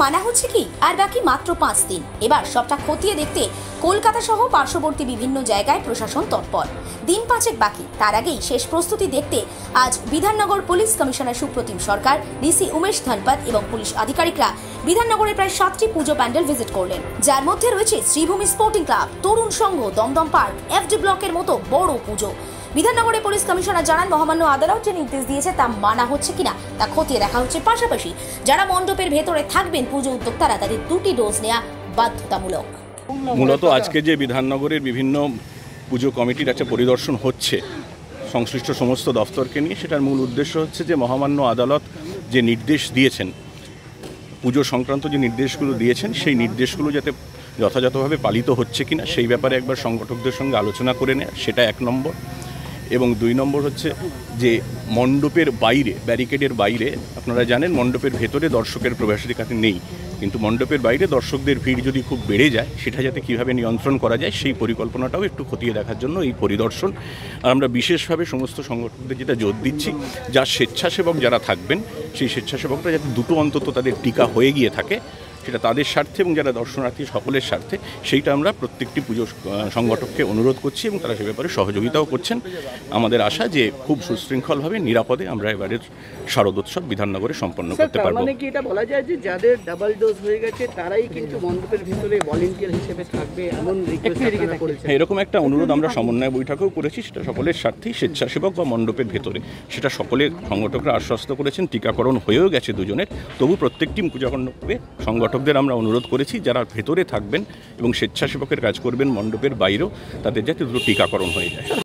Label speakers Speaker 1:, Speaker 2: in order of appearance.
Speaker 1: মানা হচ্ছে কি, আর বাকি মাত্র 5 দিন। এবার সবটা খতিয়ে দেখতে কলকাতা সহ পার্শ্ববর্তী বিভিন্ন জায়গায় প্রশাসন তৎপর। দিন 5 বাকি, তার আগেই শেষ প্রস্তুতি দেখতে আজ Bidhannagar police commissioner Supratim Sarkar, DC Umesh Dhanpat এবং পুলিশ আধিকারিকরা বিধাননগরের প্রায় 7টি পুজো প্যান্ডেল ভিজিট করলেন, যার মধ্যে রয়েছে Sreebhumi sporting club, Tarun Sangha, Dum Dum park, FD ব্লকের মতো বড় পুজো। বিধাননগরের পুলিশ কমিশনার জানান, মহামান্য আদালত যে নির্দেশ দিয়েছে তা মানা হচ্ছে কিনা তা খতিয়ে দেখা হচ্ছে। পাশাপাশি যারা মণ্ডপের ভেতরে থাকবেন পুজো উদ্যোক্তারা, তাদের 2টি ডোজ নেওয়া বাধ্যতামূলক।
Speaker 2: মূলত আজকে যে বিধাননগরের বিভিন্ন পুজো কমিটির একটা পরিদর্শন হচ্ছে সংশ্লিষ্ট সমস্ত দফতরকে নিয়ে, সেটার মূল উদ্দেশ্য হচ্ছে যে মহামান্য আদালত যে নির্দেশ দিয়েছেন, পুজো সংক্রান্ত যে নির্দেশগুলো দিয়েছেন, সেই নির্দেশগুলো যাতে যথাযথভাবে পালিত হচ্ছে কিনা সেই ব্যাপারে একবার সংগঠকদের সঙ্গে আলোচনা করে নেয়, সেটা 1 নম্বর। এবং 2 নম্বর হচ্ছে যে মণ্ডপের বাইরে, ব্যারিকেডের বাইরে, আপনারা জানেন মণ্ডপের ভেতরে দর্শকের প্রবেশাধিকার নেই, কিন্তু মণ্ডপের বাইরে দর্শকদের ভিড় যদি খুব বেড়ে যায়, সেটা যাতে কীভাবে নিয়ন্ত্রণ করা যায় সেই পরিকল্পনাটাও একটু খতিয়ে দেখার জন্য এই পরিদর্শন। আর আমরা বিশেষভাবে সমস্ত সংগঠকদের যেটা জোর দিচ্ছি, যা স্বেচ্ছাসেবক যারা থাকবেন সেই স্বেচ্ছাসেবকরা যাতে 2টো অন্তত তাদের টিকা হয়ে গিয়ে থাকে, সেটা তাদের স্বার্থে এবং যারা দর্শনার্থী সকলের স্বার্থে, সেইটা আমরা প্রত্যেকটি পুজো সংগঠককে অনুরোধ করছি এবং তারা সে ব্যাপারে সহযোগিতাও করছেন। আমাদের আশা যে খুব সুশৃঙ্খলভাবে নিরাপদে আমরা এবারের শারদোৎসব বিধাননগরে সম্পন্ন করতে পারবো।
Speaker 3: মানে কি এটা বলা যায় যে যাদের ডাবল ডোজ হয়ে গেছে তারাই কিন্তু মণ্ডপের ভিতরে ভলান্টিয়ার হিসেবে থাকবে, এমন রিকোয়েস্ট করেছে?
Speaker 2: এরকম একটা অনুরোধ আমরা সমন্বয় বৈঠকেও করেছি, সেটা সকলের স্বার্থেই স্বেচ্ছাসেবক বা মণ্ডপের ভেতরে, সেটা সকলের সংগঠকরা আশ্বস্ত করেছেন। টিকাকরণ হয়েও গেছে 2 জনের, তবু প্রত্যেকটি পুজো সংগঠকদের আমরা অনুরোধ করেছি যারা ভেতরে থাকবেন এবং স্বেচ্ছাসেবকের কাজ করবেন মণ্ডপের বাইরেও, তাদের যাতে দ্রুত টিকাকরণ হয়ে যায়।